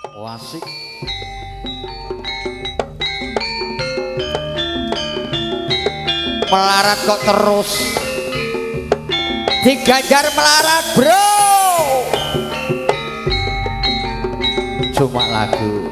Oh, asik. Melarat kok terus digajar melarat bro. Cuma lagu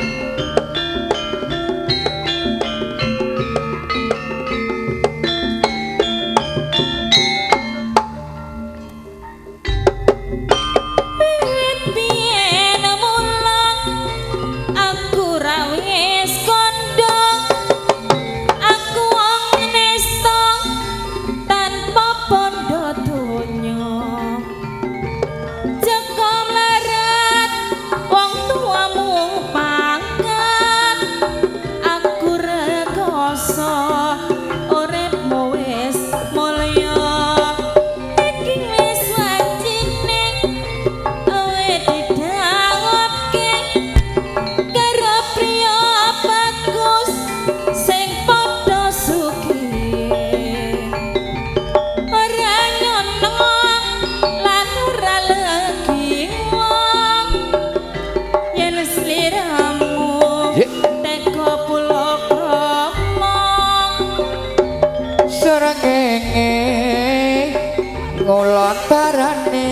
ngulon barane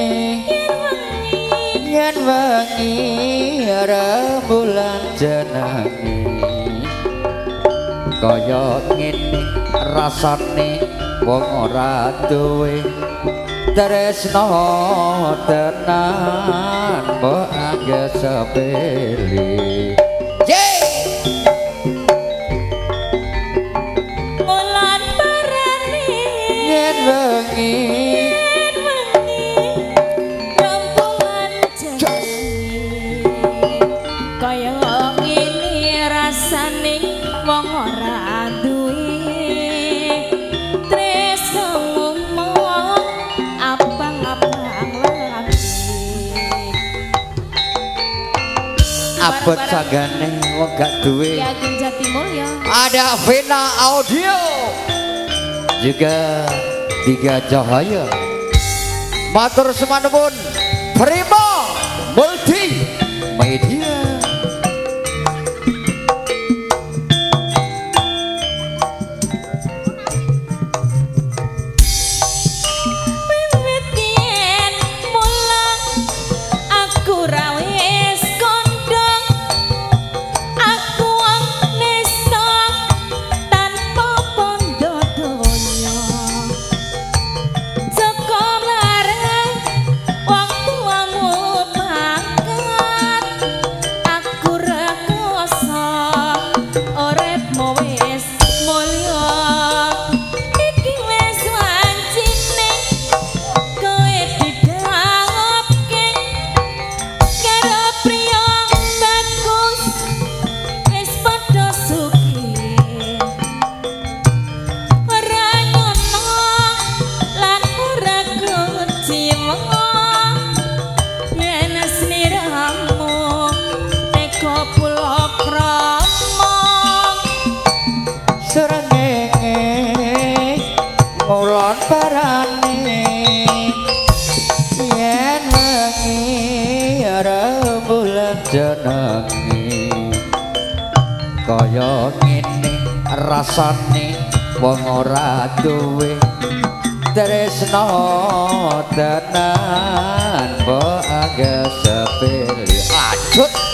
yen wengi rembulan jenenge kaya ngene rasane wong ora duwe tresno tenan mbok anggap sepele ngulon barane yen wengi wong ora duwe tresno ngomong abang-abang lagi abot sagane wong gak duwe ya Jatimulya ada Vena Audio juga Tiga Cahaya matur semanapun Prima Multi Media. Ngulon barane yen wengi rembulan jenenge kaya ngene rasane wong ora duwe tresno tenan mbok anggap sepele ajut